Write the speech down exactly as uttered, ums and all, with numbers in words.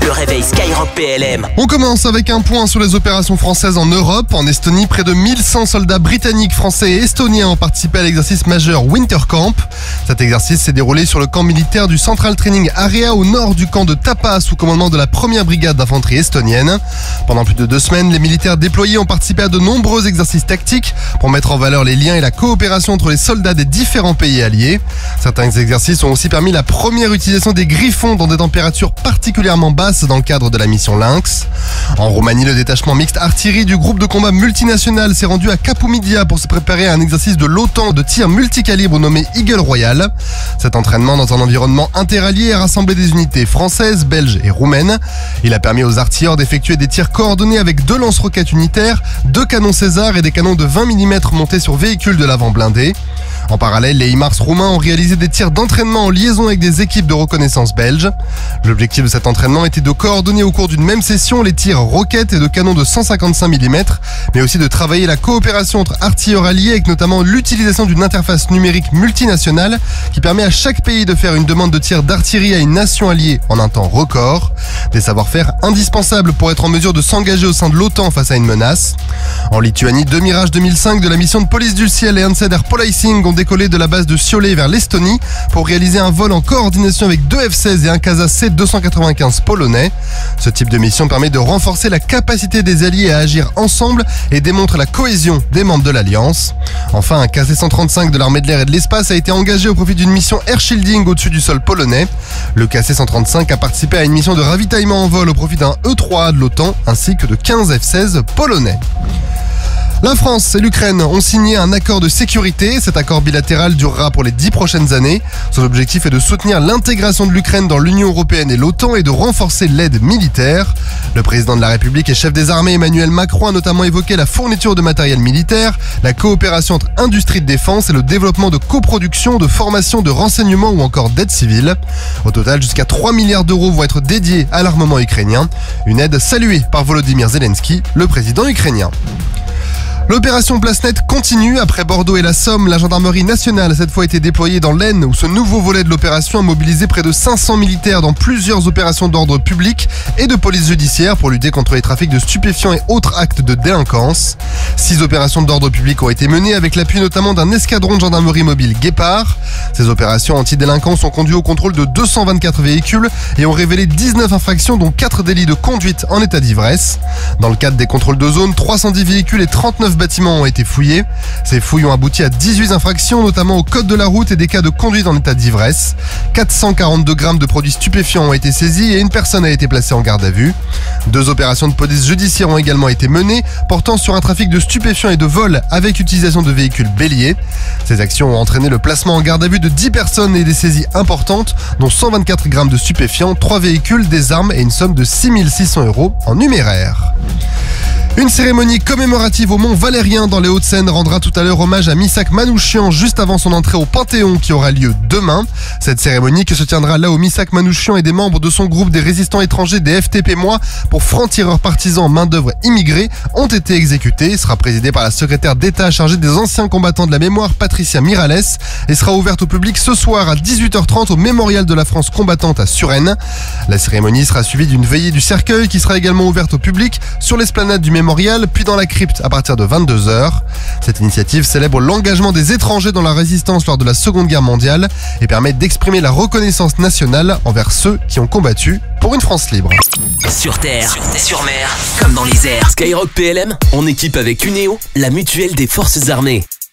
Le réveil Skyrock P L M. On commence avec un point sur les opérations françaises en Europe. En Estonie, près de mille cent soldats britanniques, français et estoniens ont participé à l'exercice majeur Winter Camp. Cet exercice s'est déroulé sur le camp militaire du Central Training Area au nord du camp de Tapa, sous commandement de la première brigade d'infanterie estonienne. Pendant plus de deux semaines, les militaires déployés ont participé à de nombreux exercices tactiques pour mettre en valeur les liens et la coopération entre les soldats des différents pays alliés. Certains exercices ont aussi permis la première utilisation des griffons dans des températures particulièrement basses dans le cadre de la mission Lynx. En Roumanie, le détachement mixte artillerie du groupe de combat multinational s'est rendu à Capoumidia pour se préparer à un exercice de l'OTAN de tir multicalibre nommé Eagle Royal. Cet entraînement dans un environnement interallié a rassemblé des unités françaises, belges et roumaines. Il a permis aux artilleurs d'effectuer des tirs coordonnés avec deux lance-roquettes unitaires, deux canons César et des canons de vingt millimètres montés sur véhicules de l'avant blindé. En parallèle, les HIMARS roumains ont réalisé des tirs d'entraînement en liaison avec des équipes de reconnaissance belges. L'objectif de cet entraînement était de coordonner au cours d'une même session les tirs roquettes et de canons de cent cinquante-cinq millimètres, mais aussi de travailler la coopération entre artilleurs alliés avec notamment l'utilisation d'une interface numérique multinationale qui permet à chaque pays de faire une demande de tir d'artillerie à une nation alliée en un temps record. Des savoir-faire indispensables pour être en mesure de s'engager au sein de l'OTAN face à une menace. En Lituanie, deux Mirage deux mille cinq de la mission de police du ciel et Anseder Policing ont décollé de la base de Siolet vers l'Estonie pour réaliser un vol en coordination avec deux F seize et un Casa C deux cent quatre-vingt-quinze polonais. Ce type de mission permet de renforcer la capacité des alliés à agir ensemble et démontre la cohésion des membres de l'Alliance. Enfin, un K C cent trente-cinq de l'armée de l'air et de l'espace a été engagé au profit d'une mission air shielding au-dessus du sol polonais. Le K C cent trente-cinq a participé à une mission de ravitaillement en vol au profit d'un E trois A de l'OTAN ainsi que de quinze F seize polonais. La France et l'Ukraine ont signé un accord de sécurité. Cet accord bilatéral durera pour les dix prochaines années. Son objectif est de soutenir l'intégration de l'Ukraine dans l'Union européenne et l'OTAN et de renforcer l'aide militaire. Le président de la République et chef des armées Emmanuel Macron a notamment évoqué la fourniture de matériel militaire, la coopération entre industries de défense et le développement de coproduction, de formation, de renseignement ou encore d'aide civile. Au total, jusqu'à trois milliards d'euros vont être dédiés à l'armement ukrainien. Une aide saluée par Volodymyr Zelensky, le président ukrainien. L'opération Place Nette continue. Après Bordeaux et la Somme, la gendarmerie nationale a cette fois été déployée dans l'Aisne où ce nouveau volet de l'opération a mobilisé près de cinq cents militaires dans plusieurs opérations d'ordre public et de police judiciaire pour lutter contre les trafics de stupéfiants et autres actes de délinquance. Six opérations d'ordre public ont été menées avec l'appui notamment d'un escadron de gendarmerie mobile Guépard. Ces opérations anti-délinquance ont conduit au contrôle de deux cent vingt-quatre véhicules et ont révélé dix-neuf infractions dont quatre délits de conduite en état d'ivresse. Dans le cadre des contrôles de zone, trois cent dix véhicules et trente-neuf bâtiments ont été fouillés. Ces fouilles ont abouti à dix-huit infractions, notamment au code de la route et des cas de conduite en état d'ivresse. quatre cent quarante-deux grammes de produits stupéfiants ont été saisis et une personne a été placée en garde à vue. Deux opérations de police judiciaire ont également été menées, portant sur un trafic de stupéfiants et de vol avec utilisation de véhicules béliers. Ces actions ont entraîné le placement en garde à vue de dix personnes et des saisies importantes, dont cent vingt-quatre grammes de stupéfiants, trois véhicules, des armes et une somme de six mille six cents euros en numéraire. Une cérémonie commémorative au Mont Valérien dans les Hauts-de-Seine rendra tout à l'heure hommage à Missak Manouchian juste avant son entrée au Panthéon qui aura lieu demain. Cette cérémonie qui se tiendra là où Missak Manouchian et des membres de son groupe des résistants étrangers des F T P Moi pour francs-tireurs partisans main d'œuvre immigrés ont été exécutés. Sera présidée par la secrétaire d'État chargée des anciens combattants de la mémoire Patricia Miralles et sera ouverte au public ce soir à dix-huit heures trente au Mémorial de la France combattante à Suresnes. La cérémonie sera suivie d'une veillée du cercueil qui sera également ouverte au public sur l'esplanade du Mémorial, puis dans la crypte à partir de vingt-deux heures. Cette initiative célèbre l'engagement des étrangers dans la résistance lors de la Seconde Guerre mondiale et permet d'exprimer la reconnaissance nationale envers ceux qui ont combattu pour une France libre. Sur terre, sur, terre, sur mer, comme dans les airs. Skyrock P L M, en équipe avec Uneo, la mutuelle des forces armées.